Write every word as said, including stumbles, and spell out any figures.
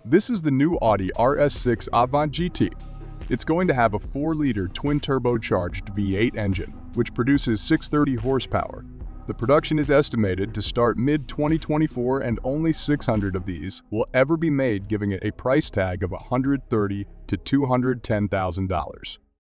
This is the new Audi R S six Avant G T. It's going to have a four liter twin-turbocharged V eight engine, which produces six hundred thirty horsepower. The production is estimated to start mid twenty twenty-four, and only six hundred of these will ever be made, giving it a price tag of one hundred thirty thousand to two hundred ten thousand dollars.